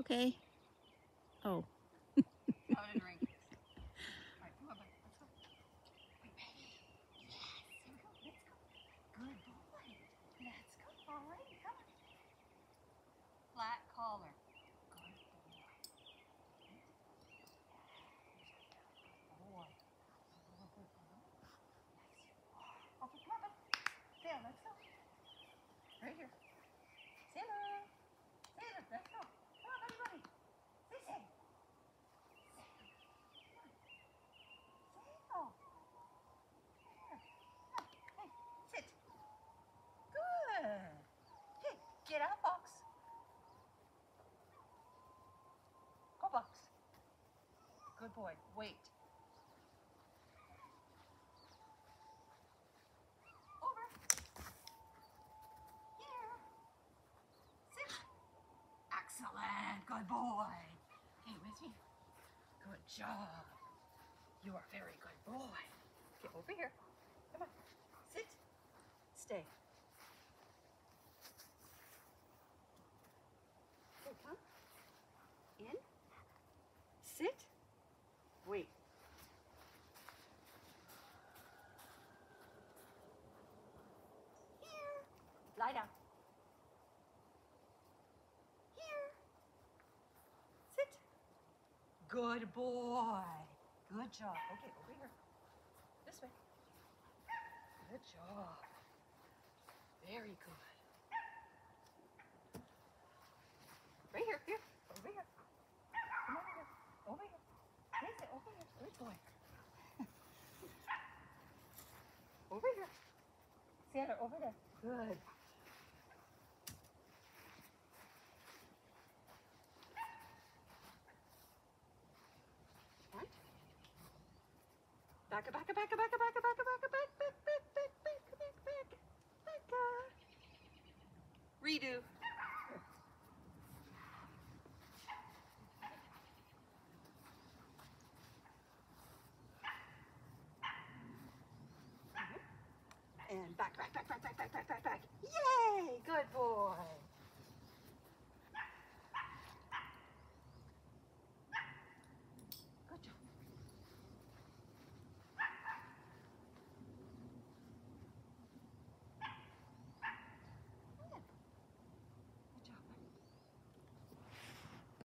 Okay. Oh. Oh, I didn't ring. All right, come on, bud. Let's go. Wait, ready? Yes. Here we go. Let's go. Good boy. Let's go. All right, come on. Flat collar. Good boy. Boy. Yes, you are. Okay, come on, bud. Sail, let's go. Right here. Sailor. Sailor, let's go. Come on, buddy, buddy. Say sail. Sail. Come on. Sail. Here. Come. Hey, sit. Good. Hey, get out, Box. Go, Box. Good boy. Wait. Over. Here. Sit. Excellent. Good boy. Hey, with me. Good job. You are a very good boy. Get over here. Come on. Sit. Stay. Okay, come. In. Sit. Wait. Here. Lie down. Here. Sit. Good boy. Good job. Okay, over here. This way. Good job. Very good. Right here. Here. Over here. Come over here. Over here. Face it. Over here. Good boy. Over here. Sandra, over there. Good. Right. Back, back, back, back, back, back, back, back, back, back, back, back, back, back, back, back. Redo. And back, back, back, back.